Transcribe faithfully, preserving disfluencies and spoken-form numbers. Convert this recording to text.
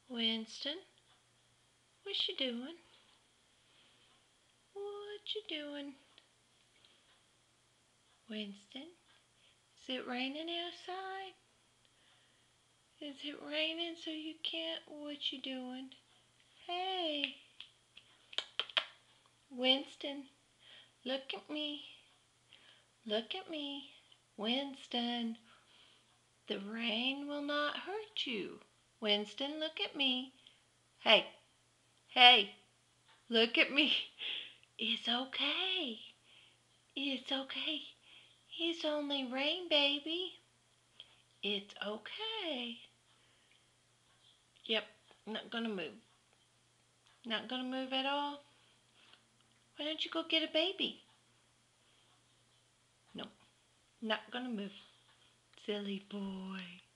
Winston, what you doing? What you doing? Winston, is it raining outside? Is it raining so you can't? What you doing? Hey, Winston, look at me. Look at me. Winston, the rain will not hurt you. Winston, look at me. Hey, hey, look at me. It's okay. It's okay. It's only rain, baby. It's okay. Yep, not gonna move. Not gonna move at all. Why don't you go get a baby? No, not gonna move. Silly boy.